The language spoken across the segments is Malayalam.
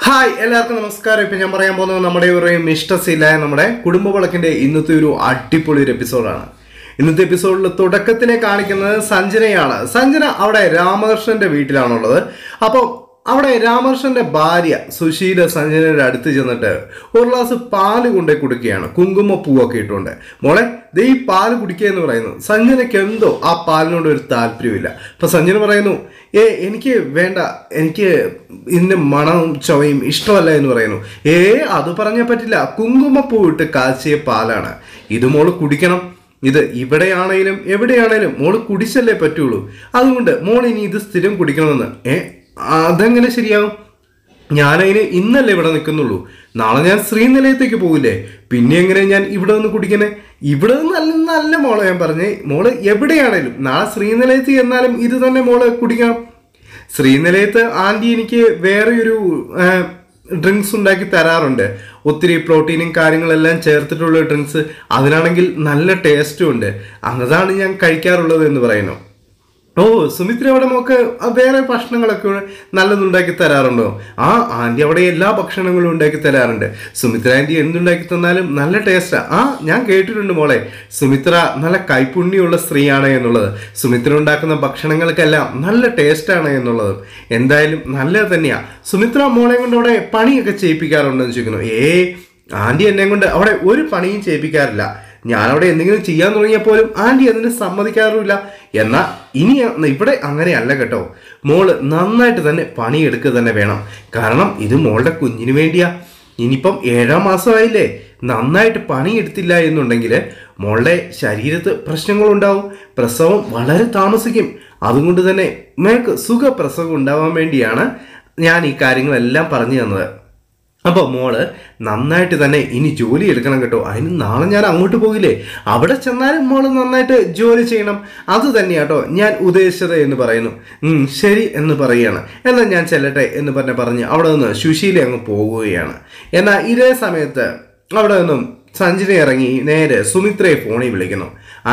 ഹായ് എല്ലാവർക്കും നമസ്കാരം. ഇപ്പം ഞാൻ പറയാൻ പോകുന്നത് നമ്മുടെ ഒരു മിഷ്ടസില്ലായ നമ്മുടെ കുടുംബവിളക്കിൻ്റെ ഇന്നത്തെ ഒരു അടിപൊളി ഒരു എപ്പിസോഡാണ്. ഇന്നത്തെ എപ്പിസോഡിൽ തുടക്കത്തിനെ കാണിക്കുന്നത് സഞ്ജനയാണ്. സഞ്ജന അവിടെ രാമകൃഷ്ണന്റെ വീട്ടിലാണുള്ളത്. അപ്പോൾ അവിടെ രാമകൃഷ്ണന്റെ ഭാര്യ സുശീല സഞ്ജനയുടെ അടുത്ത് ചെന്നിട്ട് ഒരു ഗ്ലാസ് പാല് കൊണ്ടേ കുടിക്കുകയാണ്, കുങ്കുമപ്പൂവൊക്കെ ഇട്ടുകൊണ്ട്. മോളെ ദേ ഈ പാല് കുടിക്കുക എന്ന് പറയുന്നു. സഞ്ജനയ്ക്ക് എന്തോ ആ പാലിനോട് ഒരു താല്പര്യമില്ല. അപ്പൊ സഞ്ജന പറയുന്നു, എനിക്ക് വേണ്ട, എനിക്ക് ഇതിന്റെ മണവും ചവയും ഇഷ്ടമല്ല എന്ന് പറയുന്നു. അത് പറഞ്ഞാൽ പറ്റില്ല, കുങ്കുമപ്പൂ ഇട്ട് കാച്ചിയ പാലാണ് ഇത്, മോള് കുടിക്കണം. ഇത് ഇവിടെയാണേലും എവിടെയാണേലും മോള് കുടിച്ചല്ലേ പറ്റുള്ളൂ. അതുകൊണ്ട് മോൾ ഇനി ഇത് സ്ഥിരം കുടിക്കണമെന്ന്. അതെങ്ങനെ ശരിയാവും? ഞാനതിന് ഇന്നല്ലേ ഇവിടെ നിൽക്കുന്നുള്ളൂ, നാളെ ഞാൻ ശ്രീനിലയത്തേക്ക് പോകില്ലേ, പിന്നെ എങ്ങനെ ഞാൻ ഇവിടെ നിന്ന് കുടിക്കണേ? ഇവിടെ നല്ല മോളെ ഞാൻ പറഞ്ഞേ, മോള് എവിടെയാണേലും നാളെ ശ്രീനിലയത്തിൽ എന്നാലും ഇത് തന്നെ മോള് കുടിക്കണം. ശ്രീനിലയത്ത് ആൻറ്റി എനിക്ക് വേറെ ഒരു ഡ്രിങ്ക്സ് ഉണ്ടാക്കി തരാറുണ്ട്, ഒത്തിരി പ്രോട്ടീനും കാര്യങ്ങളെല്ലാം ചേർത്തിട്ടുള്ള ഡ്രിങ്ക്സ്. അതിനാണെങ്കിൽ നല്ല ടേസ്റ്റും ഉണ്ട്, അതാണ് ഞാൻ കഴിക്കാറുള്ളത് എന്ന് പറയുന്നു. സുമിത്ര അവിടെ മോക്ക് വേറെ ഭക്ഷണങ്ങളൊക്കെ നല്ലതുണ്ടാക്കി തരാറുണ്ടോ? ആൻറ്റി അവിടെ എല്ലാ ഭക്ഷണങ്ങളും ഉണ്ടാക്കി തരാറുണ്ട്. സുമിത്ര ആൻറ്റി എന്തുണ്ടാക്കി തന്നാലും നല്ല ടേസ്റ്റാ. ഞാൻ കേട്ടിട്ടുണ്ട് മോളെ, സുമിത്ര നല്ല കൈപ്പുണ്യമുള്ള സ്ത്രീയാണ് എന്നുള്ളത്. സുമിത്ര ഉണ്ടാക്കുന്ന ഭക്ഷണങ്ങൾക്കെല്ലാം നല്ല ടേസ്റ്റാണ് എന്നുള്ളത് എന്തായാലും നല്ലത് തന്നെയാ. സുമിത്ര മോളെ കൊണ്ട് അവിടെ പണിയൊക്കെ ചെയ്യിപ്പിക്കാറുണ്ടെന്ന് ചോദിക്കുന്നു. ആൻറ്റി എന്നെ കൊണ്ട് അവിടെ ഒരു പണിയും ചെയ്യിപ്പിക്കാറില്ല. ഞാനവിടെ എന്തെങ്കിലും ചെയ്യാൻ തുടങ്ങിയപ്പോലും ആൻറ്റി അതിന് സമ്മതിക്കാറുമില്ല. എന്നാൽ ഇനി ഇവിടെ അങ്ങനെയല്ല കേട്ടോ, മോള് നന്നായിട്ട് തന്നെ പണിയെടുക്കുക തന്നെ വേണം. കാരണം ഇത് മോളുടെ കുഞ്ഞിന് വേണ്ടിയാ. ഇനിയിപ്പം 7ാം മാസമായില്ലേ, നന്നായിട്ട് പണിയെടുത്തില്ല എന്നുണ്ടെങ്കിൽ മോളുടെ ശരീരത്ത് പ്രശ്നങ്ങളുണ്ടാവും, പ്രസവം വളരെ താമസിക്കും. അതുകൊണ്ട് തന്നെ മോൾക്ക് സുഖപ്രസവം ഉണ്ടാവാൻ വേണ്ടിയാണ് ഞാൻ ഈ കാര്യങ്ങളെല്ലാം പറഞ്ഞു തന്നത്. അപ്പോൾ മോള് നന്നായിട്ട് തന്നെ ഇനി ജോലി എടുക്കണം കേട്ടോ. അതിന് നാളെ ഞാൻ അങ്ങോട്ട് പോകില്ലേ, അവിടെ ചെന്നാലും മോള് നന്നായിട്ട് ജോലി ചെയ്യണം. അത് തന്നെയാട്ടോ ഞാൻ ഉദ്ദേശിച്ചത് എന്ന് പറയുന്നു. ശരി എന്ന് പറയുകയാണ്. എന്നാൽ ഞാൻ ചെല്ലട്ടെ എന്ന് പറഞ്ഞ് അവിടെ നിന്ന് സുശീല അങ്ങ് പോവുകയാണ്. എന്നാൽ ഇതേ സമയത്ത് അവിടെ നിന്നും സഞ്ജന ഇറങ്ങി നേരെ സുമിത്രയെ ഫോണിൽ വിളിക്കുന്നു.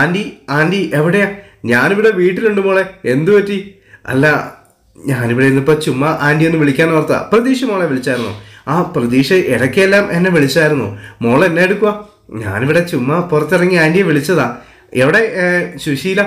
ആൻറ്റി എവിടെയാ? ഞാനിവിടെ വീട്ടിലുണ്ട് മോളെ. എന്തു പറ്റി? അല്ല, ഞാനിവിടെ ഇന്നിപ്പോൾ ചുമ്മാ ആൻറ്റി ഒന്ന് വിളിക്കാൻ ഓർത്താ. പ്രതീക്ഷ മോളെ വിളിച്ചായിരുന്നു? പ്രതീക്ഷ ഇടയ്ക്കെല്ലാം എന്നെ വിളിച്ചായിരുന്നു. മോൾ എന്നെ എടുക്കുക? ഞാനിവിടെ ചുമ്മാ പുറത്തിറങ്ങി ആൻറ്റിയെ വിളിച്ചതാ. എവിടെ സുശീല?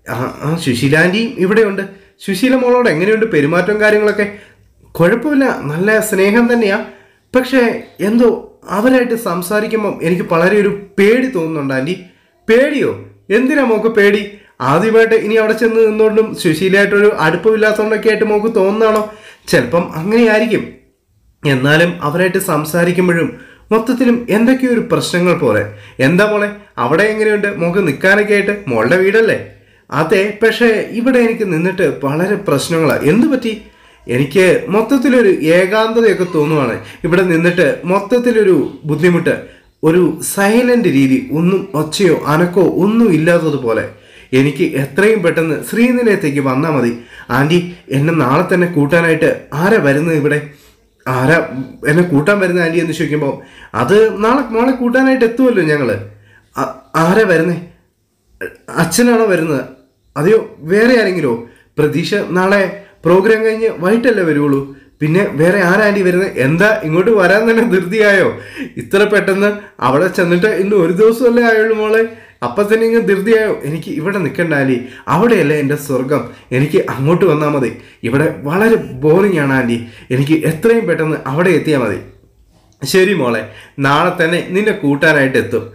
സുശീല ആൻറ്റിയും ഇവിടെ ഉണ്ട്. സുശീല മോളോട് എങ്ങനെയുണ്ട് പെരുമാറ്റവും കാര്യങ്ങളൊക്കെ? കുഴപ്പമില്ല, നല്ല സ്നേഹം തന്നെയാ. പക്ഷേ എന്തോ അവരായിട്ട് സംസാരിക്കുമ്പം എനിക്ക് വളരെ ഒരു പേടി തോന്നുന്നുണ്ട് ആൻറ്റി. പേടിയോ? എന്തിനാ മോക്ക് പേടി? ആദ്യമായിട്ട് ഇനി അവിടെ ചെന്ന് നിന്നുകൊണ്ടും സുശീലയായിട്ടൊരു അടുപ്പമില്ലാത്തതുകൊണ്ടൊക്കെ ആയിട്ട് മോക്ക് തോന്നുന്നതാണോ? ചിലപ്പം അങ്ങനെയായിരിക്കും. എന്നാലും അവരായിട്ട് സംസാരിക്കുമ്പോഴും മൊത്തത്തിലും എന്തൊക്കെയോ ഒരു പ്രശ്നങ്ങൾ പോലെ. എന്താ മോളെ അവിടെ എങ്ങനെയുണ്ട്? മോക്ക് നിൽക്കാനൊക്കെ ആയിട്ട്? മോളുടെ വീടല്ലേ? അതെ, പക്ഷേ ഇവിടെ എനിക്ക് നിന്നിട്ട് വളരെ പ്രശ്നങ്ങളാണ്. എന്തു പറ്റി? എനിക്ക് മൊത്തത്തിലൊരു ഏകാന്തതയൊക്കെ തോന്നുവാണ് ഇവിടെ നിന്നിട്ട്. മൊത്തത്തിലൊരു ബുദ്ധിമുട്ട്, ഒരു സൈലന്റ് രീതി, ഒന്നും ഒച്ചയോ അനക്കോ ഒന്നും ഇല്ലാത്തതുപോലെ. എനിക്ക് എത്രയും പെട്ടെന്ന് ശ്രീനിലയത്തേക്ക് വന്നാൽ മതി. ആൻറ്റി എന്നെ നാളെ തന്നെ കൂട്ടാനായിട്ട് ആരാ വരുന്നത് ഇവിടെ? ആരാ എന്നെ കൂട്ടാൻ വരുന്ന ആൻറ്റി എന്ന് ചോദിക്കുമ്പോൾ, അത് നാളെ കൂട്ടാനായിട്ട് എത്തുമല്ലോ ഞങ്ങള്. ആരാ വരുന്നേ? അച്ഛനാണോ വരുന്നത്? അതെയോ വേറെ ആരെങ്കിലോ? പ്രതീക്ഷ നാളെ പ്രോഗ്രാം കഴിഞ്ഞ് വൈകിട്ടല്ലേ വരുള്ളൂ, പിന്നെ വേറെ ആരാ ആൻറ്റി വരുന്നത്? എന്താ ഇങ്ങോട്ട് വരാൻ തന്നെ ധൃതിയായോ? ഇത്ര പെട്ടെന്ന് അവിടെ ചെന്നിട്ട് ഇന്ന് ഒരു ദിവസമല്ലേ ആയുള്ളൂ മോളെ, അപ്പം തന്നെ ഇങ്ങ് ധൃതിയായോ? എനിക്ക് ഇവിടെ നിൽക്കണ്ട ആൻറ്റി, അവിടെയല്ലേ എൻ്റെ സ്വർഗം. എനിക്ക് അങ്ങോട്ട് വന്നാൽ മതി. ഇവിടെ വളരെ ബോറിംഗ് ആണ് ആൻറ്റി, എനിക്ക് എത്രയും പെട്ടെന്ന് അവിടെ എത്തിയാൽ മതി. ശരി മോളെ, നാളെ തന്നെ നിന്നെ കൂട്ടാനായിട്ട് എത്തും.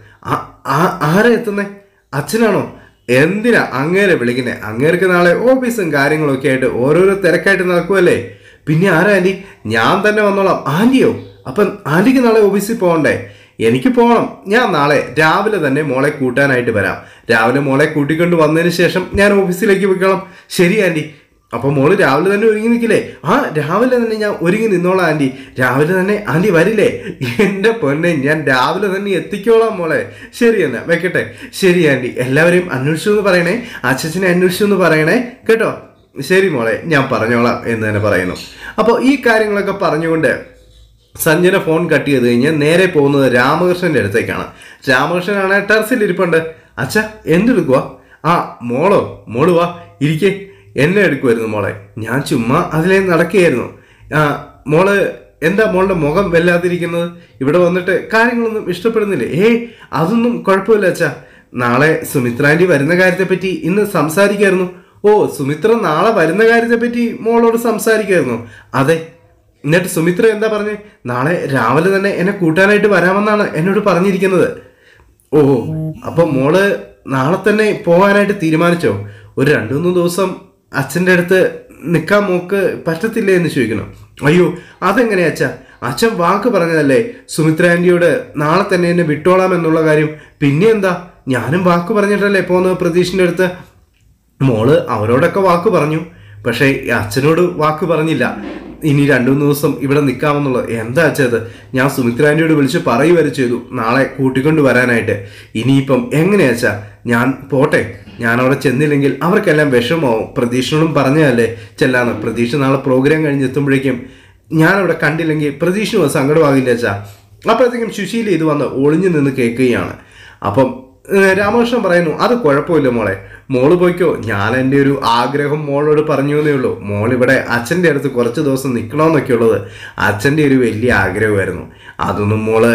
ആരാ എത്തുന്നേ? അച്ഛനാണോ? എന്തിനാ അങ്ങേരെ വിളിക്കുന്നേ? അങ്ങേർക്ക് നാളെ ഓഫീസും കാര്യങ്ങളൊക്കെ ആയിട്ട് ഓരോരോ തിരക്കായിട്ട് നടക്കുമല്ലേ. പിന്നെ ആരാ ആൻറ്റി? ഞാൻ തന്നെ വന്നോളാം. ആൻറ്റിയോ? അപ്പം ആൻറ്റിക്ക് നാളെ ഓഫീസിൽ പോകണ്ടേ? എനിക്ക് പോകണം. ഞാൻ നാളെ രാവിലെ തന്നെ മോളെ കൂട്ടാനായിട്ട് വരാം. രാവിലെ മോളെ കൂട്ടിക്കൊണ്ട് വന്നതിന് ശേഷം ഞാൻ ഓഫീസിലേക്ക് പോയിക്കോളാം. ശരി ആൻറ്റി. അപ്പോൾ മോള് രാവിലെ തന്നെ ഒരുങ്ങി നിൽക്കില്ലേ? രാവിലെ തന്നെ ഞാൻ ഒരുങ്ങി നിന്നോളാം ആൻറ്റി. രാവിലെ തന്നെ ആൻറ്റി വരില്ലേ? എൻ്റെ പൊന്നെ, ഞാൻ രാവിലെ തന്നെ എത്തിക്കോളാം മോളെ. ശരി എന്നാ വെക്കട്ടെ. ശരി ആൻറ്റി, എല്ലാവരെയും അന്വേഷിച്ചു എന്ന് പറയണേ, അച്ഛനെ അന്വേഷിച്ചു എന്ന് പറയണേ കേട്ടോ. ശരി മോളെ, ഞാൻ പറഞ്ഞോളാം എന്ന് തന്നെ പറയുന്നു. അപ്പോൾ ഈ കാര്യങ്ങളൊക്കെ പറഞ്ഞുകൊണ്ട് സഞ്ജന ഫോൺ കട്ട് ചെയ്ത് കഴിഞ്ഞ് നേരെ പോകുന്നത് രാമകൃഷ്ണന്റെ അടുത്തേക്കാണ്. രാമകൃഷ്ണനാണ് ടെറസിൽ ഇരിപ്പുണ്ട്. അച്ഛാ എന്തെടുക്കുക? മോള് വാ ഇരിക്കേ. എന്നെ എടുക്കുമായിരുന്നു മോളെ. ഞാൻ ചുമ്മാ അതിലേ നടക്കുകയായിരുന്നു. മോള് എന്താ മോളുടെ മുഖം വല്ലാതിരിക്കുന്നത്? ഇവിടെ വന്നിട്ട് കാര്യങ്ങളൊന്നും ഇഷ്ടപ്പെടുന്നില്ലേ? അതൊന്നും കുഴപ്പമില്ല അച്ഛാ. നാളെ സുമിത്ര ആന്റി വരുന്ന കാര്യത്തെപ്പറ്റി ഇന്ന് സംസാരിക്കായിരുന്നു. സുമിത്ര നാളെ വരുന്ന കാര്യത്തെപ്പറ്റി മോളോട് സംസാരിക്കായിരുന്നു? അതെ. എന്നിട്ട് സുമിത്ര എന്താ പറഞ്ഞേ? നാളെ രാവിലെ തന്നെ എന്നെ കൂട്ടാനായിട്ട് വരാമെന്നാണ് എന്നോട് പറഞ്ഞിരിക്കുന്നത്. അപ്പൊ മോള് നാളെ തന്നെ പോകാനായിട്ട് തീരുമാനിച്ചോ? ഒരു 2-3 ദിവസം അച്ഛൻ്റെ അടുത്ത് നിൽക്കാൻ മോക്ക് പറ്റത്തില്ലേ എന്ന് ചോദിക്കണം. അയ്യോ, അതെങ്ങനെയാ അച്ഛാ? അച്ഛൻ വാക്ക് പറഞ്ഞതല്ലേ സുമിത്ര ആന്റിയോട് നാളെ തന്നെ എന്നെ വിട്ടോളാം എന്നുള്ള കാര്യം. പിന്നെ എന്താ, ഞാനും വാക്ക് പറഞ്ഞിട്ടല്ലേ പോകുന്നത് പ്രതീഷിന്റെ അടുത്ത്. മോള് അവരോടൊക്കെ വാക്ക് പറഞ്ഞു, പക്ഷേ അച്ഛനോട് വാക്ക് പറഞ്ഞില്ല. ഇനി 2-3 ദിവസം ഇവിടെ നിൽക്കാമെന്നുള്ളത്. എന്താ അച്ഛത്? ഞാൻ സുമിത്ര ആന്റിയോട് വിളിച്ച് പറയുവരെ ചെയ്തു നാളെ കൂട്ടിക്കൊണ്ട് വരാനായിട്ട്. ഇനിയിപ്പം എങ്ങനെയാ അച്ഛാ? ഞാൻ പോട്ടെ. ഞാൻ അവിടെ ചെന്നില്ലെങ്കിൽ അവർക്കെല്ലാം വിഷമമാവും. പ്രതീക്ഷയോടും പറഞ്ഞതല്ലേ ചെല്ലാന്ന്. പ്രതീക്ഷ നാളെ പ്രോഗ്രാം കഴിഞ്ഞെത്തുമ്പോഴേക്കും ഞാനവിടെ കണ്ടില്ലെങ്കിൽ പ്രതീക്ഷയും സങ്കടമാകില്ല അച്ഛാ. അപ്പോഴത്തേക്കും സുശീല ഇത് വന്ന് ഒളിഞ്ഞു നിന്ന് കേൾക്കുകയാണ്. അപ്പം രാമകൃഷ്ണൻ പറയുന്നു, അത് കുഴപ്പമില്ല മോളെ, മോള് പോയിക്കോ. ഞാൻ എൻ്റെ ഒരു ആഗ്രഹം മോളോട് പറഞ്ഞു എന്നേ ഉള്ളൂ. മോളിവിടെ അച്ഛൻ്റെ അടുത്ത് കുറച്ച് ദിവസം നിൽക്കണമെന്നൊക്കെ ഉള്ളത് അച്ഛൻ്റെ ഒരു വലിയ ആഗ്രഹമായിരുന്നു. അതൊന്നും മോള്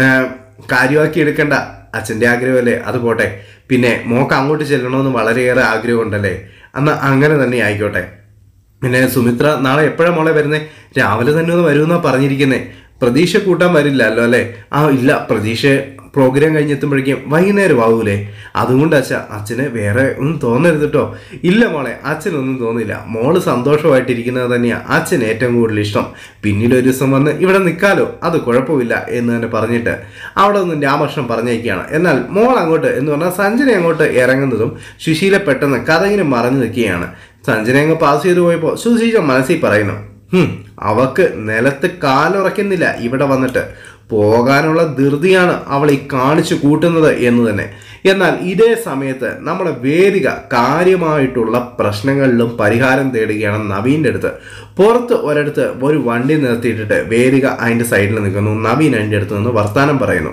കാര്യമാക്കി എടുക്കണ്ട. അച്ഛൻ്റെ ആഗ്രഹമല്ലേ, അത് പോട്ടെ. പിന്നെ മോക്ക് അങ്ങോട്ട് ചെല്ലണമെന്ന് വളരെയേറെ ആഗ്രഹമുണ്ടല്ലേ, എന്നാൽ അങ്ങനെ തന്നെ ആയിക്കോട്ടെ. പിന്നെ സുമിത്ര നാളെ എപ്പോഴാണ് മോളെ വരുന്നേ? രാവിലെ തന്നെ ഒന്ന് വരുമെന്നാണ് പറഞ്ഞിരിക്കുന്നേ. പ്രതീക്ഷ കൂട്ടാൻ വരില്ലല്ലോ അല്ലേ? ഇല്ല, പ്രതീക്ഷ പ്രോഗ്രാം കഴിഞ്ഞെത്തുമ്പോഴേക്കും വൈകുന്നേരം ആവൂലേ? അതുകൊണ്ട് അച്ഛന് വേറെ ഒന്നും തോന്നരുത് കേട്ടോ. ഇല്ല മോളെ, അച്ഛനൊന്നും തോന്നില്ല. മോള് സന്തോഷമായിട്ടിരിക്കുന്നത് തന്നെയാണ് അച്ഛന് ഏറ്റവും കൂടുതൽ ഇഷ്ടം. പിന്നീട് ഒരു ദിവസം വന്ന് ഇവിടെ നിൽക്കാലോ, അത് കുഴപ്പമില്ല എന്ന് തന്നെ പറഞ്ഞിട്ട് അവിടെ നിന്നും രാമകൃഷ്ണൻ പറഞ്ഞേക്കുകയാണ്. എന്നാൽ മോൾ അങ്ങോട്ട് എന്ന് പറഞ്ഞാൽ സഞ്ജന അങ്ങോട്ട് ഇറങ്ങുന്നതും സുശീല പെട്ടെന്ന് കഥകിന് മറഞ്ഞു നിൽക്കുകയാണ്. സഞ്ജന അങ്ങ് പാസ് ചെയ്ത് പോയപ്പോൾ സുശീല മനസ്സിൽ പറയുന്നു, അവക്ക് നിലത്ത് കാലുറയ്ക്കുന്നില്ല ഇവിടെ വന്നിട്ട്. പോകാനുള്ള ധൃതിയാണ് അവൾ ഈ കാണിച്ചു കൂട്ടുന്നത് എന്ന് തന്നെ. എന്നാൽ ഇതേ സമയത്ത് നമ്മുടെ വേദിക കാര്യമായിട്ടുള്ള പ്രശ്നങ്ങളിലും പരിഹാരം തേടുകയാണ് നവീൻ്റെ അടുത്ത്. പുറത്ത് ഒരിടത്ത് ഒരു വണ്ടി നിർത്തിയിട്ടിട്ട് വേദിക അതിൻ്റെ സൈഡിൽ നിൽക്കുന്നു. നവീൻ അതിൻ്റെ അടുത്ത് നിന്ന് വർത്താനം പറയുന്നു.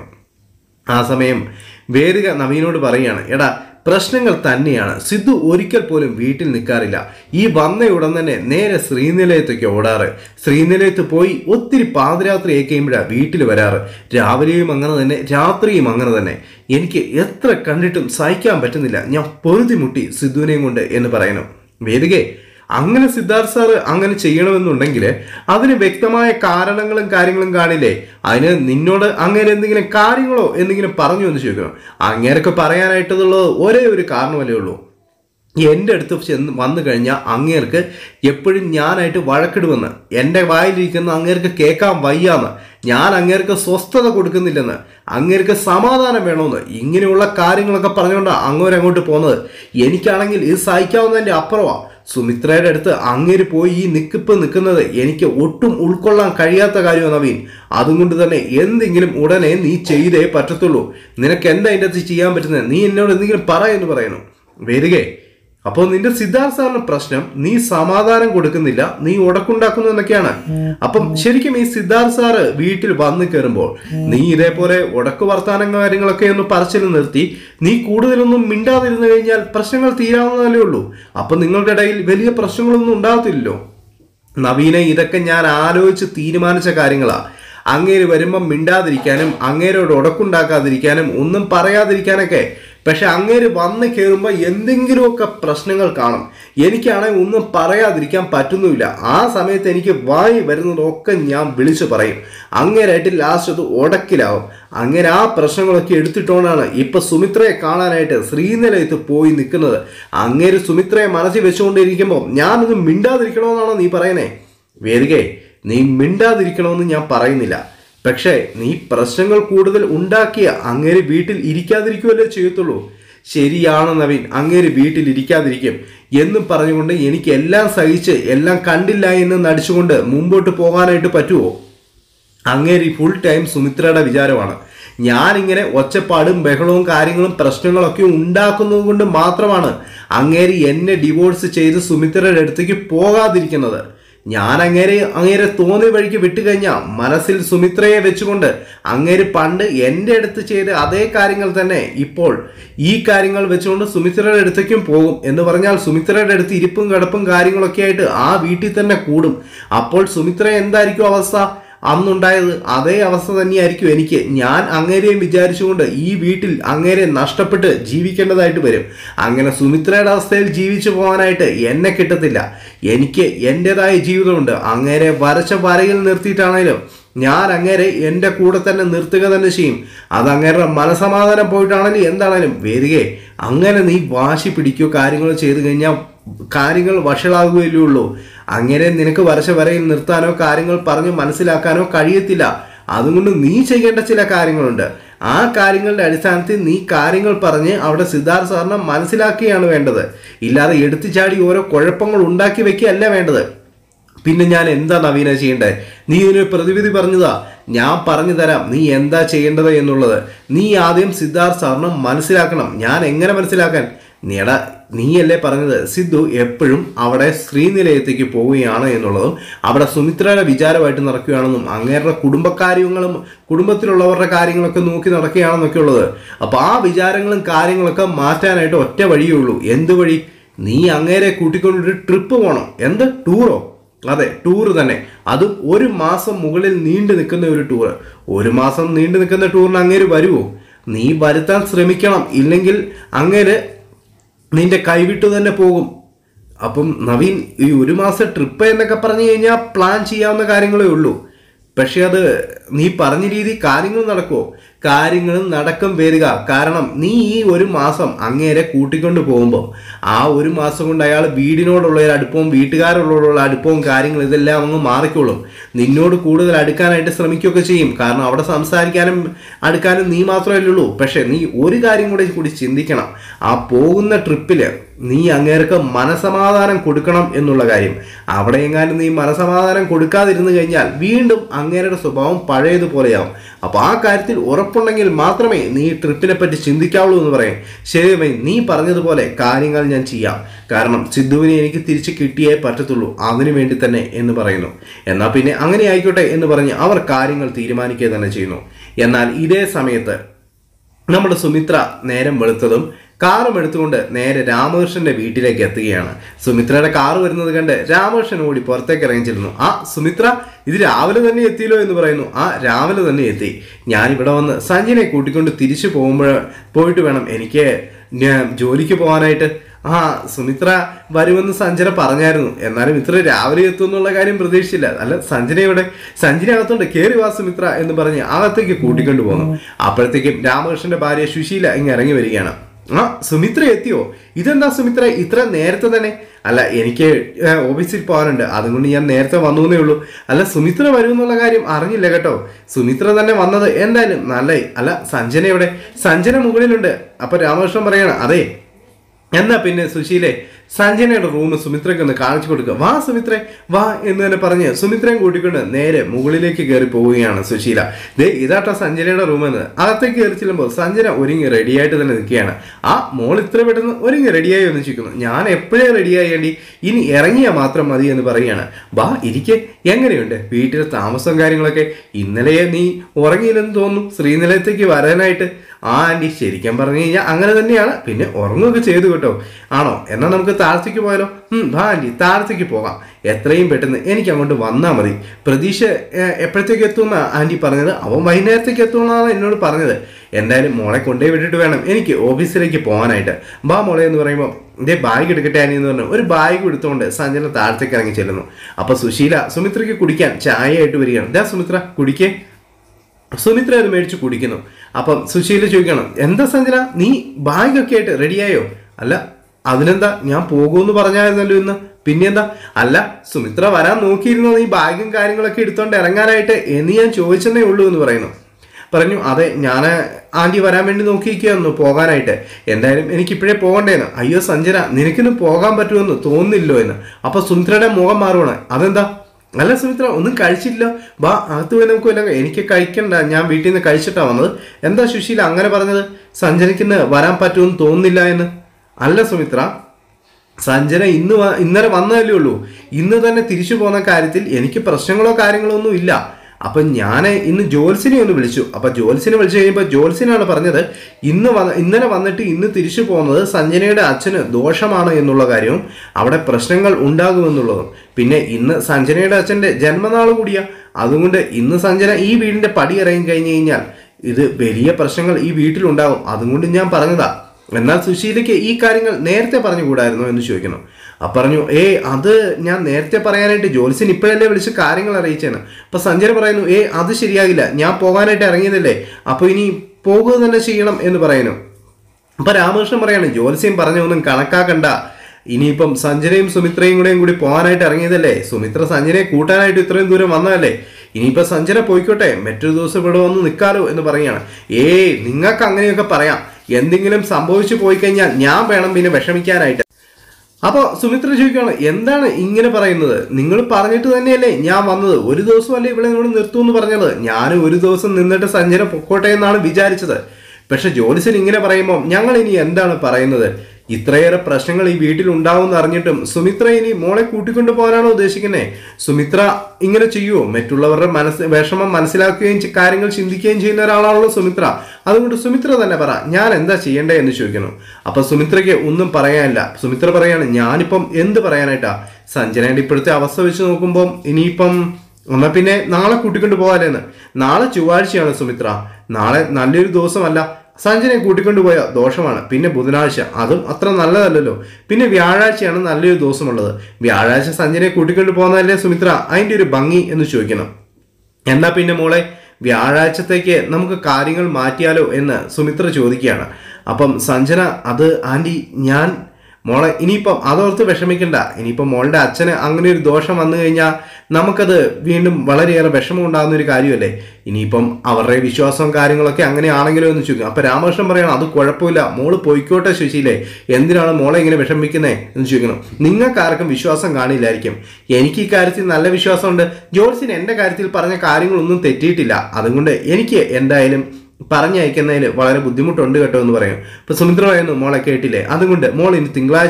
ആ സമയം വേദിക നവീനോട് പറയുകയാണ്, എടാ പ്രശ്നങ്ങൾ തന്നെയാണ്. സിദ്ധു ഒരിക്കൽ പോലും വീട്ടിൽ നിൽക്കാറില്ല. ഈ വന്ന ഉടൻ തന്നെ നേരെ ശ്രീനിലയത്തേക്ക് ഓടാറ്. ശ്രീനിലയത്ത് പോയി ഒത്തിരി പാതിരാത്രി ഏക്കുമ്പോഴാണ് വീട്ടിൽ വരാറ്. രാവിലെയും അങ്ങനെ തന്നെ, രാത്രിയും അങ്ങനെ തന്നെ. എനിക്ക് എത്ര കണ്ടിട്ടും സഹിക്കാൻ പറ്റുന്നില്ല. ഞാൻ പൊറുതിമുട്ടി സിദ്ധുവിനെയും കൊണ്ട് എന്ന് പറയുന്നു. വേദികെ, അങ്ങനെ സിദ്ധാർത്ഥ് സാറ് അങ്ങനെ ചെയ്യണമെന്നുണ്ടെങ്കിൽ അതിന് വ്യക്തമായ കാരണങ്ങളും കാര്യങ്ങളും കാണില്ലേ? അതിന് നിന്നോട് അങ്ങനെ എന്തെങ്കിലും കാര്യങ്ങളോ എന്തെങ്കിലും പറഞ്ഞു എന്ന് ചോദിക്കണം. അങ്ങേരൊക്കെ പറയാനായിട്ടുള്ളത് ഒരേ ഒരു കാരണമല്ലേ ഉള്ളൂ. എൻ്റെ അടുത്ത് വന്നു കഴിഞ്ഞാൽ അങ്ങേർക്ക് എപ്പോഴും ഞാനായിട്ട് വഴക്കിടുമെന്ന്, എൻ്റെ വായിലിരിക്കുന്ന അങ്ങേർക്ക് കേൾക്കാൻ വയ്യാന്ന്, ഞാൻ അങ്ങേർക്ക് സ്വസ്ഥത കൊടുക്കുന്നില്ലെന്ന്, അങ്ങേർക്ക് സമാധാനം വേണമെന്ന്, ഇങ്ങനെയുള്ള കാര്യങ്ങളൊക്കെ പറഞ്ഞുകൊണ്ടാണ് അങ്ങോട്ട് പോകുന്നത്. എനിക്കാണെങ്കിൽ ഇത് സഹിക്കാവുന്നതിൻ്റെ അപ്പുറമാണ്. സുമിത്രയുടെ അടുത്ത് അങ്ങേര് പോയി ഈ നിൽക്കുന്നത് എനിക്ക് ഒട്ടും ഉൾക്കൊള്ളാൻ കഴിയാത്ത കാര്യമാണ് നവീൻ. അതുകൊണ്ട് തന്നെ എന്തെങ്കിലും ഉടനെ നീ ചെയ്തേ പറ്റത്തുള്ളൂ. നിനക്ക് എന്താ അതിൻ്റെ അടുത്ത് ചെയ്യാൻ പറ്റുന്നത്? നീ എന്നോട് എന്തെങ്കിലും എന്ന് പറയുന്നു. വേദികേ, അപ്പോൾ നിന്റെ സിദ്ധാർത്ഥ സാറിന് പ്രശ്നം നീ സമാധാനം കൊടുക്കുന്നില്ല, നീ ഉടക്കുണ്ടാക്കുന്നു എന്നൊക്കെയാണ്. അപ്പം ശരിക്കും ഈ സിദ്ധാർത്ഥ സാറ് വീട്ടിൽ വന്നു കയറുമ്പോൾ നീ ഇതേപോലെ ഉടക്ക് വർത്താനം കാര്യങ്ങളൊക്കെ ഒന്ന് പറച്ചിൽ നിർത്തി നീ കൂടുതലൊന്നും മിണ്ടാതിരുന്നു കഴിഞ്ഞാൽ പ്രശ്നങ്ങൾ തീരാവുന്നതല്ലേ ഉള്ളൂ. അപ്പൊ നിങ്ങളുടെ ഇടയിൽ വലിയ പ്രശ്നങ്ങളൊന്നും ഉണ്ടാകത്തില്ലല്ലോ. നവീനെ, ഇതൊക്കെ ഞാൻ ആലോചിച്ച് തീരുമാനിച്ച കാര്യങ്ങളാ. അങ്ങേര് വരുമ്പം മിണ്ടാതിരിക്കാനും അങ്ങേരോട് ഉടക്കുണ്ടാക്കാതിരിക്കാനും ഒന്നും പറയാതിരിക്കാനൊക്കെ. പക്ഷെ അങ്ങേര് വന്ന് കയറുമ്പോൾ എന്തെങ്കിലുമൊക്കെ പ്രശ്നങ്ങൾ കാണും. എനിക്കാണെങ്കിൽ ഒന്നും പറയാതിരിക്കാൻ പറ്റുന്നുമില്ല. ആ സമയത്ത് എനിക്ക് വായി വരുന്നതൊക്കെ ഞാൻ വിളിച്ചു പറയും. അങ്ങേരായിട്ട് ലാസ്റ്റ് അത് ഉടക്കിലാവും. അങ്ങനെ ആ പ്രശ്നങ്ങളൊക്കെ എടുത്തിട്ടോണ്ടാണ് ഇപ്പൊ സുമിത്രയെ കാണാനായിട്ട് ശ്രീനിലയത്ത് പോയി നിൽക്കുന്നത്. അങ്ങേര് സുമിത്രയെ മനസ്സിൽ വെച്ചുകൊണ്ടിരിക്കുമ്പോൾ ഞാനൊന്നും മിണ്ടാതിരിക്കണമെന്നാണോ നീ പറയണേ? വേദികേ, നീ മിണ്ടാതിരിക്കണമെന്ന് ഞാൻ പറയുന്നില്ല. പക്ഷേ നീ പ്രശ്നങ്ങൾ കൂടുതൽ ഉണ്ടാക്കിയ അങ്ങേര് വീട്ടിൽ ഇരിക്കാതിരിക്കുമല്ലേ ചെയ്യത്തുള്ളൂ. ശരിയാണ് നവീൻ, അങ്ങേര് വീട്ടിൽ ഇരിക്കാതിരിക്കും എന്നും പറഞ്ഞുകൊണ്ട് എനിക്ക് എല്ലാം സഹിച്ച് എല്ലാം കണ്ടില്ല എന്ന് നടിച്ചുകൊണ്ട് മുമ്പോട്ട് പോകാനായിട്ട് പറ്റുമോ? അങ്ങേര് ഫുൾ ടൈം സുമിത്രയുടെ വിചാരമാണ്. ഞാനിങ്ങനെ ഒച്ചപ്പാടും ബഹളവും കാര്യങ്ങളും പ്രശ്നങ്ങളൊക്കെ ഉണ്ടാക്കുന്നത് കൊണ്ട് മാത്രമാണ് അങ്ങേര് എന്നെ ഡിവോഴ്സ് ചെയ്ത് സുമിത്രയുടെ അടുത്തേക്ക് പോകാതിരിക്കുന്നത്. ഞാൻ അങ്ങേരെ തോന്നിയ വഴിക്ക് വിട്ടുകഴിഞ്ഞാൽ മനസ്സിൽ സുമിത്രയെ വെച്ചുകൊണ്ട് അങ്ങേര് പണ്ട് എൻ്റെ അടുത്ത് ചെയ്ത അതേ കാര്യങ്ങൾ തന്നെ ഇപ്പോൾ ഈ കാര്യങ്ങൾ വെച്ചുകൊണ്ട് സുമിത്രയുടെ അടുത്തേക്കും പോകും. എന്ന് പറഞ്ഞാൽ സുമിത്രയുടെ അടുത്ത് ഇരിപ്പും കിടപ്പും കാര്യങ്ങളൊക്കെ ആയിട്ട് ആ വീട്ടിൽ തന്നെ കൂടും. അപ്പോൾ സുമിത്ര എന്തായിരിക്കും അവസ്ഥ? അന്നുണ്ടായത് അതേ അവസ്ഥ തന്നെയായിരിക്കും എനിക്ക്. ഞാൻ അങ്ങേരെയും വിചാരിച്ചുകൊണ്ട് ഈ വീട്ടിൽ അങ്ങേരെ നഷ്ടപ്പെട്ട് ജീവിക്കേണ്ടതായിട്ട് വരും. അങ്ങനെ സുമിത്രയുടെ അവസ്ഥയിൽ ജീവിച്ചു പോകാനായിട്ട് എന്നെ കിട്ടത്തില്ല. എനിക്ക് എൻ്റെതായ ജീവിതമുണ്ട്. അങ്ങേരെ വരച്ച വരയിൽ നിർത്തിയിട്ടാണേലും ഞാൻ അങ്ങേരെ എൻ്റെ കൂടെ തന്നെ നിർത്തുക തന്നെ ചെയ്യും. അത് അങ്ങേരുടെ മനസമാധാനം പോയിട്ടാണെങ്കിലും എന്താണേലും വരികെ. അങ്ങനെ നീ വാശി പിടിക്കുകയോ കാര്യങ്ങൾ ചെയ്തു കഴിഞ്ഞാൽ കാര്യങ്ങൾ വഷളാകുകയല്ലേ ഉള്ളൂ. അങ്ങനെ നിനക്ക് വരച്ച വരയിൽ നിർത്താനോ കാര്യങ്ങൾ പറഞ്ഞ് മനസ്സിലാക്കാനോ കഴിയത്തില്ല. അതുകൊണ്ട് നീ ചെയ്യേണ്ട ചില കാര്യങ്ങളുണ്ട്. ആ കാര്യങ്ങളുടെ അടിസ്ഥാനത്തിൽ നീ കാര്യങ്ങൾ പറഞ്ഞ് അവിടെ സിദ്ധാർത്ഥ സാറിനെ മനസ്സിലാക്കുകയാണ് വേണ്ടത്. ഇല്ലാതെ എടുത്തു ചാടി ഓരോ കുഴപ്പങ്ങൾ ഉണ്ടാക്കി വെക്കുകയല്ല വേണ്ടത്. പിന്നെ ഞാൻ എന്താ നവീന ചെയ്യേണ്ടത്? നീ ഇതിനൊരു പ്രതിവിധി പറഞ്ഞതാ, ഞാൻ പറഞ്ഞു തരാം നീ എന്താ ചെയ്യേണ്ടത് എന്നുള്ളത്. നീ ആദ്യം സിദ്ധാർത്ഥ സാറിനെ മനസ്സിലാക്കണം. ഞാൻ എങ്ങനെ മനസ്സിലാക്കാൻ? നീയല്ലേ പറഞ്ഞത് സിദ്ധു എപ്പോഴും അവിടെ ശ്രീനിലയത്തേക്ക് പോവുകയാണ് എന്നുള്ളതും അവിടെ സുമിത്രയുടെ വിചാരമായിട്ട് നടക്കുകയാണെന്നും അങ്ങേരുടെ കുടുംബകാര്യങ്ങളും കുടുംബത്തിലുള്ളവരുടെ കാര്യങ്ങളൊക്കെ നോക്കി നടക്കുകയാണെന്നൊക്കെ ഉള്ളത്. അപ്പോൾ ആ വിചാരങ്ങളും കാര്യങ്ങളൊക്കെ മാറ്റാനായിട്ട് ഒറ്റ വഴിയേ ഉള്ളൂ. എന്ത് വഴി? നീ അങ്ങേരെ കൂട്ടിക്കൊണ്ടൊരു ട്രിപ്പ് പോകണം. എന്ത് ടൂറോ? അതെ, ടൂറ് തന്നെ. അതും 1 മാസം മുകളിൽ നീണ്ടു നിൽക്കുന്ന ഒരു ടൂറ്. 1 മാസം നീണ്ടു നിൽക്കുന്ന ടൂറിന് അങ്ങേര് വരുമോ? നീ വരുത്താൻ ശ്രമിക്കണം. ഇല്ലെങ്കിൽ അങ്ങേര് നിന്റെ കൈവിട്ടു തന്നെ പോകും. അപ്പം നവീൻ, ഈ 1 മാസം ട്രിപ്പ് എന്നൊക്കെ പറഞ്ഞു കഴിഞ്ഞാൽ പ്ലാൻ ചെയ്യാവുന്ന കാര്യങ്ങളേ ഉള്ളൂ. പക്ഷെ അത് നീ പറഞ്ഞ രീതി കാര്യങ്ങൾ നടക്കുമോ? കാര്യങ്ങൾ നടക്കും വരിക. കാരണം നീ ഈ 1 മാസം അങ്ങേരെ കൂട്ടിക്കൊണ്ട് പോകുമ്പോൾ ആ 1 മാസം കൊണ്ട് അയാൾ വീടിനോടുള്ള ഒരു അടുപ്പവും വീട്ടുകാരോടുള്ള അടുപ്പവും കാര്യങ്ങൾ ഇതെല്ലാം അങ്ങ് മാറിക്കോളും. നിന്നോട് കൂടുതൽ അടുക്കാനായിട്ട് ശ്രമിക്കുകയൊക്കെ ചെയ്യും. കാരണം അവിടെ സംസാരിക്കാനും അടുക്കാനും നീ മാത്രമല്ലേ ഉള്ളൂ. പക്ഷെ നീ ഒരു കാര്യം കൂടി ചിന്തിക്കണം. ആ പോകുന്ന ട്രിപ്പിൽ നീ അങ്ങേർക്ക് മനസമാധാനം കൊടുക്കണം എന്നുള്ള കാര്യം. അവിടെ എങ്ങാനും നീ മനസമാധാനം കൊടുക്കാതിരുന്നു കഴിഞ്ഞാൽ വീണ്ടും അങ്ങേരുടെ സ്വഭാവം പഴയതുപോലെയാവും. അപ്പോൾ ആ കാര്യത്തിൽ ഉറപ്പുണ്ടെങ്കിൽ മാത്രമേ നീ ട്രിപ്പിനെ പറ്റി ചിന്തിക്കാവുള്ളൂ എന്ന് പറയും. ശരി, നീ പറഞ്ഞതുപോലെ കാര്യങ്ങൾ ഞാൻ ചെയ്യാം. കാരണം സിദ്ധുവിനെ എനിക്ക് തിരിച്ച് കിട്ടിയേ പറ്റത്തുള്ളൂ. അതിനു വേണ്ടി തന്നെ എന്ന് പറയുന്നു. എന്നാൽ പിന്നെ അങ്ങനെ ആയിക്കോട്ടെ എന്ന് പറഞ്ഞ് അവർ കാര്യങ്ങൾ തീരുമാനിക്കുക തന്നെ ചെയ്യുന്നു. എന്നാൽ ഇതേ സമയത്ത് നമ്മുടെ സുമിത്ര നേരം വെളുത്തതും കാറും എടുത്തുകൊണ്ട് നേരെ രാമകൃഷ്ണന്റെ വീട്ടിലേക്ക് എത്തുകയാണ്. സുമിത്രയുടെ കാറ് വരുന്നത് കണ്ട് രാമകൃഷ്ണൻ ഓടി പുറത്തേക്ക് ഇറങ്ങിച്ചിരുന്നു. ആ സുമിത്ര, ഇത് രാവിലെ തന്നെ എത്തിയല്ലോ എന്ന് പറയുന്നു. ആ രാവിലെ തന്നെ എത്തി. ഞാനിവിടെ വന്ന് സഞ്ജനെ കൂട്ടിക്കൊണ്ട് തിരിച്ചു പോയിട്ട് വേണം എനിക്ക് ജോലിക്ക് പോകാനായിട്ട്. ആ സുമിത്ര വരുമെന്ന് സഞ്ജന പറഞ്ഞായിരുന്നു. എന്നാലും ഇത്ര രാവിലെ എത്തും എന്നുള്ള കാര്യം പ്രതീക്ഷിച്ചില്ല. അല്ല, സഞ്ജന ഇവിടെ? സഞ്ജന അകത്തോണ്ട് കയറി വാ സുമിത്ര എന്ന് പറഞ്ഞ് അകത്തേക്ക് കൂട്ടിക്കൊണ്ട് പോകുന്നു. അപ്പോഴത്തേക്കും രാമകൃഷ്ണന്റെ ഭാര്യ സുശീല ഇങ്ങ് ഇറങ്ങി വരികയാണ്. ആ സുമിത്ര എത്തിയോ? ഇതെന്താ സുമിത്ര ഇത്ര നേരത്തെ തന്നെ? അല്ല, എനിക്ക് ഓഫീസിൽ പോകാനുണ്ട്, അതുകൊണ്ട് ഞാൻ നേരത്തെ വന്നേ ഉള്ളൂ. അല്ല, സുമിത്ര വരുമെന്നുള്ള കാര്യം അറിഞ്ഞില്ല കേട്ടോ. സുമിത്ര തന്നെ വന്നത് എന്തായാലും നല്ലായി. അല്ല, സഞ്ജന എവിടെ? സഞ്ജന മുകളിലുണ്ട്. അപ്പൊ രാമകൃഷ്ണൻ പറയണം, അതെ എന്നാ പിന്നെ സുശീലെ സഞ്ജനയുടെ റൂം സുമിത്രയ്ക്ക് ഒന്ന് കാണിച്ചു കൊടുക്കുക. വാ സുമിത്രേ വാ എന്ന് തന്നെ പറഞ്ഞ് സുമിത്രയും കൂട്ടിക്കൊണ്ട് നേരെ മുകളിലേക്ക് കയറി പോവുകയാണ് സുശീല. ഇതാട്ടോ സഞ്ജനയുടെ റൂമെന്ന്. അകത്തേക്ക് കയറി ചെല്ലുമ്പോൾ സഞ്ജന ഒരുങ്ങി റെഡിയായിട്ട് തന്നെ നിൽക്കുകയാണ്. ആ മോൾ ഇത്ര പെട്ടെന്ന് ഒരുങ്ങി റെഡിയായി ഒന്നിച്ചിരിക്കുന്നു. ഞാൻ എപ്പോഴേ റെഡിയായി, ഇനി ഇറങ്ങിയാൽ മാത്രം മതി എന്ന് പറയുകയാണ്. വാ ഇരിക്കെ. എങ്ങനെയുണ്ട് വീട്ടിലെ താമസവും കാര്യങ്ങളൊക്കെ? ഇന്നലെ നീ ഉറങ്ങിയില്ലെന്ന് തോന്നുന്നു ശ്രീനിലയത്തേക്ക് വരാനായിട്ട്. ആ ആൻറ്റി, ശരിക്കും പറഞ്ഞു കഴിഞ്ഞാൽ അങ്ങനെ തന്നെയാണ്. പിന്നെ ഉറങ്ങുകയൊക്കെ ചെയ്തു കേട്ടോ. ആണോ? എന്നാൽ നമുക്ക് താഴത്തേക്ക് പോയാലോ? വാ ആൻറ്റി, താഴത്തേക്ക് പോകാം. എത്രയും പെട്ടെന്ന് എനിക്ക് അങ്ങോട്ട് വന്നാൽ മതി. പ്രതീക്ഷ എപ്പോഴത്തേക്ക് എത്തുമെന്നാ ആൻറ്റി പറഞ്ഞത്? അവൻ വൈകുന്നേരത്തേക്ക് എത്തുമെന്നാണ് എന്നോട് പറഞ്ഞത്. എന്തായാലും മോളെ കൊണ്ടേ വിട്ടിട്ട് വേണം എനിക്ക് ഓഫീസിലേക്ക് പോകാനായിട്ട്. ബാ മോളെ എന്ന് പറയുമ്പോൾ ഇതേ ബാഗ് എടുക്കട്ടെ ആനി എന്ന് പറഞ്ഞു ഒരു ബാഗ് എടുത്തുകൊണ്ട് സഞ്ജന താഴത്തേക്ക് ഇറങ്ങി ചെല്ലുന്നു. അപ്പൊ സുശീല സുമിത്രയ്ക്ക് കുടിക്കാൻ ചായ ആയിട്ട് വരികയാണ്. ദാ സുമിത്ര കുടിക്കേ. സുമിത്ര അത് മേടിച്ച് കുടിക്കുന്നു. അപ്പം സുശീല ചോദിക്കണം, എന്താ സഞ്ജന നീ ബാഗൊക്കെ ആയിട്ട് റെഡിയായോ? അല്ല അതിനെന്താ, ഞാൻ പോകുമെന്ന് പറഞ്ഞായിരുന്നല്ലോ ഇന്ന്. പിന്നെന്താ? അല്ല സുമിത്ര വരാൻ നോക്കിയിരുന്നോ നീ ബാഗും കാര്യങ്ങളൊക്കെ എടുത്തോണ്ട് ഇറങ്ങാനായിട്ട് എന്ന് ഞാൻ ചോദിച്ചെന്നേ ഉള്ളൂ എന്ന് പറഞ്ഞു. അതെ, ഞാൻ ആൻറ്റി വരാൻ വേണ്ടി നോക്കിയിരിക്കുകയായിരുന്നു പോകാനായിട്ട്. എന്തായാലും എനിക്കിപ്പോഴേ പോകണ്ടേന്ന്. അയ്യോ സഞ്ജന, നിനക്കിന്ന് പോകാൻ പറ്റുമെന്ന് തോന്നുന്നില്ലോ എന്ന്. അപ്പൊ സുമിത്രയുടെ മുഖം മാറുവാണ്. അതെന്താ? അല്ല സുമിത്ര ഒന്നും കഴിച്ചില്ല, വാ അകത്ത് പോയി നമുക്ക് വല്ല. എനിക്ക് കഴിക്കണ്ട, ഞാൻ വീട്ടിൽ നിന്ന് കഴിച്ചിട്ടാ വന്നത്. എന്താ സുശീല അങ്ങനെ പറഞ്ഞത്? സഞ്ജനയ്ക്കിന്ന് വരാൻ പറ്റുമെന്ന് തോന്നുന്നില്ല എന്ന്. അല്ല സുമിത്ര, സഞ്ജന ഇന്നലെ വന്നതല്ലേ ഉള്ളൂ. ഇന്ന് തന്നെ തിരിച്ചു പോകുന്ന കാര്യത്തിൽ എനിക്ക് പ്രശ്നങ്ങളോ കാര്യങ്ങളോ ഒന്നും ഇല്ല. അപ്പം ഞാൻ ഇന്ന് ജോത്സ്യനെ ഒന്ന് വിളിച്ചു. അപ്പം ജോത്സ്യനെ വിളിച്ചു കഴിയുമ്പോൾ ജോത്സ്യനാണ് പറഞ്ഞത് ഇന്നലെ വന്നിട്ട് ഇന്ന് തിരിച്ചു പോകുന്നത് സഞ്ജനയുടെ അച്ഛന് ദോഷമാണ് എന്നുള്ള കാര്യവും അവിടെ പ്രശ്നങ്ങൾ ഉണ്ടാകുമെന്നുള്ളതും. പിന്നെ ഇന്ന് സഞ്ജനയുടെ അച്ഛൻ്റെ ജന്മനാൾ കൂടിയാ. അതുകൊണ്ട് ഇന്ന് സഞ്ജന ഈ വീടിൻ്റെ പടി ഇറങ്ങി കഴിഞ്ഞു കഴിഞ്ഞാൽ ഇത് വലിയ പ്രശ്നങ്ങൾ ഈ വീട്ടിലുണ്ടാകും. അതുകൊണ്ട് ഞാൻ പറഞ്ഞതാ. എന്നാൽ സുശീലയ്ക്ക് ഈ കാര്യങ്ങൾ നേരത്തെ പറഞ്ഞുകൂടായിരുന്നോ എന്ന് ചോദിക്കുന്നു. പറഞ്ഞു അത് ഞാൻ നേരത്തെ പറയാനായിട്ട് ജോത്സ്യൻ ഇപ്പോഴല്ലേ വിളിച്ച് കാര്യങ്ങൾ അറിയിച്ചേന്ന്. അപ്പൊ സഞ്ജന പറയുന്നു അത് ശരിയാകില്ല, ഞാൻ പോകാനായിട്ട് ഇറങ്ങിയതല്ലേ, അപ്പൊ ഇനി പോകുക തന്നെ ചെയ്യണം എന്ന് പറയുന്നു. അപ്പൊ രാമകൃഷ്ണൻ പറയാണ് ജോത്സ്യൻ പറഞ്ഞൊന്നും കണക്കാക്കണ്ട, ഇനിയിപ്പം സഞ്ജനയും സുമിത്രയും കൂടി പോകാനായിട്ട് ഇറങ്ങിയതല്ലേ, സുമിത്ര സഞ്ജനയെ കൂട്ടാനായിട്ട് ഇത്രയും ദൂരം വന്നതല്ലേ, ഇനിയിപ്പോ സഞ്ജന പോയിക്കോട്ടെ, മറ്റൊരു ദിവസം ഇവിടെ വന്ന് നിൽക്കാലോ എന്ന് പറയുകയാണ്. നിങ്ങൾക്ക് അങ്ങനെയൊക്കെ പറയാം, എന്തെങ്കിലും സംഭവിച്ചു പോയി കഴിഞ്ഞാൽ ഞാൻ വേണം പിന്നെ വിഷമിക്കാനായിട്ട്. അപ്പോൾ സുമിത്ര ചോദിക്കുകയാണ് എന്താണ് ഇങ്ങനെ പറയുന്നത്, നിങ്ങൾ പറഞ്ഞിട്ട് തന്നെയല്ലേ ഞാൻ വന്നത്, ഒരു ദിവസമല്ലേ ഇവിടെ നിങ്ങൾ നിർത്തുമെന്ന് പറഞ്ഞത്, ഞാൻ ഒരു ദിവസം നിന്നിട്ട് സഞ്ജന പൊക്കോട്ടെ എന്നാണ് വിചാരിച്ചത്. പക്ഷെ ജോത്സ്യൻ ഇങ്ങനെ പറയുമ്പോൾ ഞങ്ങൾ ഇനി എന്താണ് പറയുന്നത്, ഇത്രയേറെ പ്രശ്നങ്ങൾ ഈ വീട്ടിൽ ഉണ്ടാവുമെന്ന് അറിഞ്ഞിട്ടും സുമിത്ര ഇനി മോളെ കൂട്ടിക്കൊണ്ടു പോകാനാണോ ഉദ്ദേശിക്കുന്നത്? സുമിത്ര ഇങ്ങനെ ചെയ്യുമോ? മറ്റുള്ളവരുടെ വിഷമം മനസ്സിലാക്കുകയും കാര്യങ്ങൾ ചിന്തിക്കുകയും ചെയ്യുന്ന ഒരാളാണല്ലോ സുമിത്ര. അതുകൊണ്ട് സുമിത്ര തന്നെ പറ, ഞാൻ എന്താ ചെയ്യേണ്ടേ എന്ന് ചോദിക്കുന്നു. അപ്പൊ സുമിത്രയ്ക്ക് ഒന്നും പറയാനില്ല. സുമിത്ര പറയാണ് ഞാനിപ്പം എന്ത് പറയാനായിട്ടാ, സഞ്ജനയുടെ ഇപ്പോഴത്തെ അവസ്ഥ വെച്ച് നോക്കുമ്പോൾ ഇനിയിപ്പം എന്നാൽ പിന്നെ നാളെ കൂട്ടിക്കൊണ്ട് പോകാലെന്ന്. നാളെ ചൊവ്വാഴ്ചയാണ് സുമിത്ര, നാളെ നല്ലൊരു ദിവസമല്ല, സഞ്ജനെ കൂട്ടിക്കൊണ്ടുപോയ ദോഷമാണ്. പിന്നെ ബുധനാഴ്ച, അതും അത്ര നല്ലതല്ലല്ലോ. പിന്നെ വ്യാഴാഴ്ചയാണ് നല്ലൊരു ദിവസമുള്ളത്. വ്യാഴാഴ്ച സഞ്ജനെ കൂട്ടിക്കൊണ്ടു പോകുന്നതല്ലേ സുമിത്ര, അതിൻ്റെ ഒരു ഭംഗി എന്ന് ചോദിക്കണം. എന്നാ പിന്നെ മോളെ വ്യാഴാഴ്ചത്തേക്ക് നമുക്ക് കാര്യങ്ങൾ മാറ്റിയാലോ എന്ന് സുമിത്ര ചോദിക്കുകയാണ്. അപ്പം സഞ്ജന ആൻറ്റി ഞാൻ മോളെ ഇനിയിപ്പം അതോർത്ത് വിഷമിക്കണ്ട, ഇനിയിപ്പം മോളുടെ അച്ഛന് അങ്ങനെ ഒരു ദോഷം വന്നു കഴിഞ്ഞാൽ നമുക്കത് വീണ്ടും വളരെയേറെ വിഷമം ഉണ്ടാകുന്ന ഒരു കാര്യമല്ലേ, ഇനിയിപ്പം അവരുടെ വിശ്വാസവും കാര്യങ്ങളൊക്കെ അങ്ങനെ ആണെങ്കിലോ എന്ന് ചോദിക്കും. അപ്പം രാമകൃഷ്ണൻ പറയണം അത് കുഴപ്പമില്ല, മോള് പോയിക്കോട്ടെ സുശീലേ, എന്തിനാണ് മോളെ ഇങ്ങനെ വിഷമിക്കുന്നത് എന്ന് ചോദിക്കണം. നിങ്ങൾക്ക് ആർക്കും വിശ്വാസം കാണില്ലായിരിക്കും, എനിക്ക് ഈ കാര്യത്തിൽ നല്ല വിശ്വാസമുണ്ട്. ജോത്സ്യൻ എൻ്റെ കാര്യത്തിൽ പറഞ്ഞ കാര്യങ്ങളൊന്നും തെറ്റിയിട്ടില്ല, അതുകൊണ്ട് എനിക്ക് എന്തായാലും പറഞ്ഞയക്കുന്നതിൽ വളരെ ബുദ്ധിമുട്ടുണ്ട് കേട്ടോ എന്ന് പറയും. ഇപ്പൊ സുമിത്ര പറയുന്നു മോളെ കേട്ടില്ലേ, അതുകൊണ്ട് മോൾ ഇനി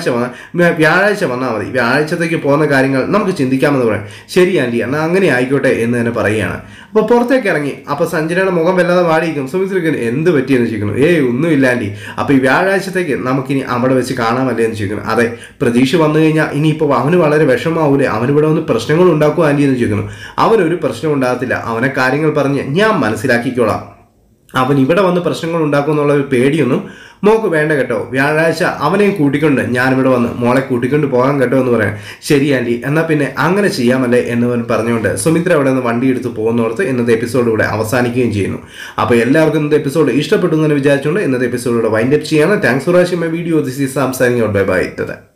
വ്യാഴാഴ്ച വന്നാൽ മതി, വ്യാഴാഴ്ചത്തേക്ക് പോകുന്ന കാര്യങ്ങൾ നമുക്ക് ചിന്തിക്കാമെന്ന് പറയും. ശരി ആൻറ്റി, എന്നാൽ അങ്ങനെ ആയിക്കോട്ടെ എന്ന് തന്നെ പറയുകയാണ്. അപ്പൊ പുറത്തേക്ക് ഇറങ്ങി. അപ്പൊ സഞ്ജനയുടെ മുഖം വല്ലാതെ വാടിയിരിക്കും. സുമിത്രയ്ക്ക് എന്ത് പറ്റിയെന്ന് ചോദിക്കുന്നു. ഒന്നുമില്ല ആൻറ്റി, അപ്പൊ ഈ വ്യാഴാഴ്ചത്തേക്ക് നമുക്കിനി അവിടെ വെച്ച് കാണാമല്ലേ എന്ന് ചോദിക്കുന്നു. അതെ, പ്രതീക്ഷ വന്നു കഴിഞ്ഞാൽ ഇനിയിപ്പോൾ അവന് വളരെ വിഷമാവൂലേ, അവനിവിടെ വന്ന് പ്രശ്നങ്ങൾ ഉണ്ടാക്കും ആൻറ്റി എന്ന് ചോദിക്കുന്നു. അവനൊരു പ്രശ്നം ഉണ്ടാകത്തില്ല, അവനെ കാര്യങ്ങൾ പറഞ്ഞ് ഞാൻ മനസ്സിലാക്കിക്കോളാം, അവൻ ഇവിടെ വന്ന് പ്രശ്നങ്ങൾ ഉണ്ടാക്കും എന്നുള്ള ഒരു പേടിയൊന്നും മോക്ക് വേണ്ട കേട്ടോ, വ്യാഴാഴ്ച അവനെയും കൂട്ടിക്കൊണ്ട് ഞാനിവിടെ വന്ന് മോളെ കൂട്ടിക്കൊണ്ട് പോകാൻ കേട്ടോ എന്ന് പറയാം. ശരി ആൻറ്റി, എന്നാൽ പിന്നെ അങ്ങനെ ചെയ്യാമല്ലേ എന്ന് പറഞ്ഞുകൊണ്ട് സുമിത്ര അവിടെ നിന്ന് വണ്ടി എടുത്ത് പോകുന്നിടത്ത് ഇന്നത്തെ എപ്പിസോഡ് ഇവിടെ അവസാനിക്കുകയും ചെയ്യുന്നു. അപ്പോൾ എല്ലാവർക്കും ഇന്നത്തെ എപ്പിസോഡ് ഇഷ്ടപ്പെട്ടു എന്ന് വിചാരിച്ചുകൊണ്ട് ഇന്നത്തെ എപ്പിസോഡിലൂടെ വൈൻഡ് അപ്പ് ചെയ്യാണ്. Thanks for watching my video. This is Sam signing out. Bye by.